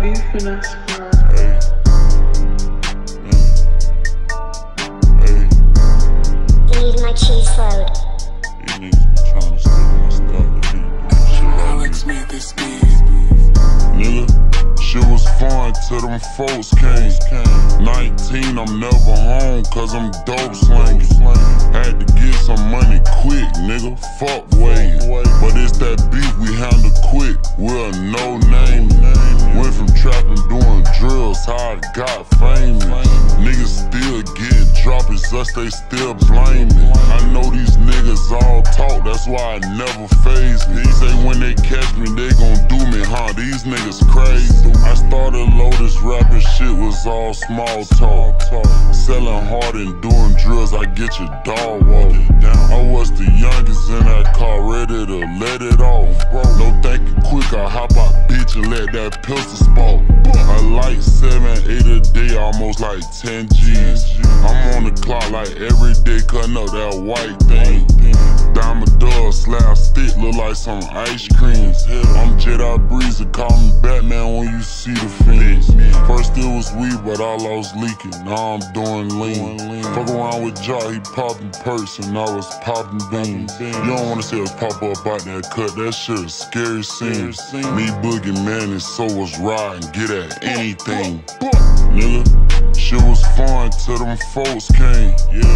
beefing us, bro. Hey. Hey. You need my cheese load. These niggas be trying to steal my stuff. They can't do shit like Alex this. made this beat. Nigga, shit was fun till them folks came. 19, I'm never home cause I'm dope slangin'. Had to get some money quick, nigga, fuck waiting. But it's that beef we handle quick, we're a no name. Went from trapping doing drills, how I got famous. Niggas still getting dropped, it's us they still blaming. I know these niggas all talk, that's why I never faze me. Say when they catch me, they gon' do me, huh? These niggas crazy. I started low, this rapping shit was all small talk. Selling hard and doing drills, I get your dog walking. I was the youngest in that car, ready to let it off. No thinking quick, I hop out bitch and let that pistol spark. I like 7, 8 a day, almost like 10 G's. I'm on the clock like every day, cutting up that white thing. Diamond dog, slab stick, look like some ice cream. I'm Jdot Breezy, call me Batman when you see the fiends. First it was weed, but I lost leaking, now I'm doing lean. Fuck around with Jdot, he popping perks and I was popping beans. You don't wanna see us pop up out that cut, that shit a scary scene. Me Boogie Man and so was riding, get at anything. Nigga, shit was fun till them folks came.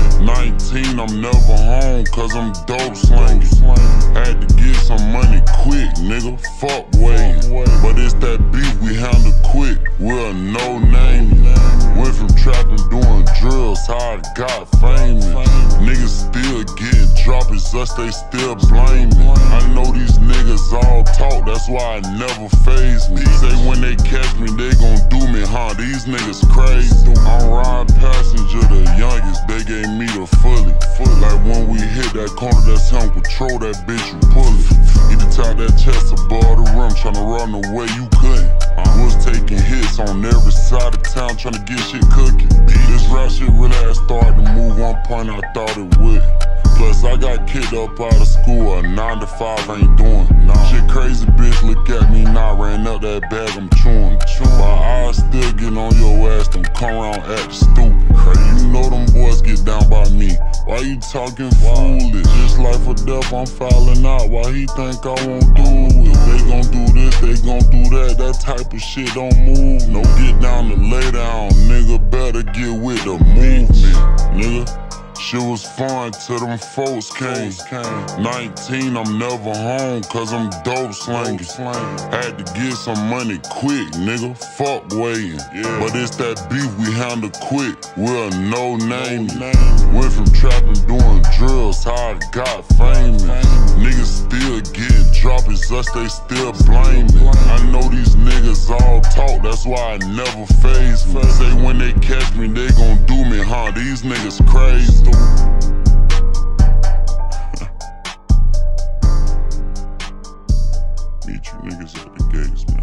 19, I'm never home cause I'm dope slangin'. Had to get some money quick, nigga, fuck waiting. But it's that beef we handle quick, we're a no name. Went from trapping doing drills, how I got famous. Niggas still getting dropped, it's us they still blaming. I know these niggas all talk, that's why I never faze me. Say when they catch me, they gon' do me, huh? These niggas crazy. I'm riding passenger, the youngest, they gave me the fully. Like when we hit that corner, that's him, control that bitch, you pull it. He to tie that chest above the rim, tryna run away, you couldn't. Was taking hits on every side of town, tryna get shit cooking. This rap shit really had started to move, one point I thought it would. Plus I got kicked up out of school, a 9 to 5 ain't doing. Shit crazy bitch, look at me now, ran up that bag, I'm chewing. My eyes still getting on your ass, don't come around acting stupid. You know them boys get down by me, why you talking foolish? Just life or death, I'm fouling out, why he think I won't do it? They gon' do this, they gon' do that, that type of shit don't move. No get down to lay down, nigga, better get with the movement, nigga. Shit was fun till them folks came. 19, I'm never home cause I'm dope slangin'. Had to get some money quick, nigga, fuck waiting. But it's that beef we handle quick, we're a no name. Went from trapping doing drills, how I got famous. Niggas still getting dropped, it's us they still blaming. I know these niggas all talk, that's why I never faze me. Say when they catch me, they gon' do me, huh? These niggas crazy. Meet you niggas at the gates, man.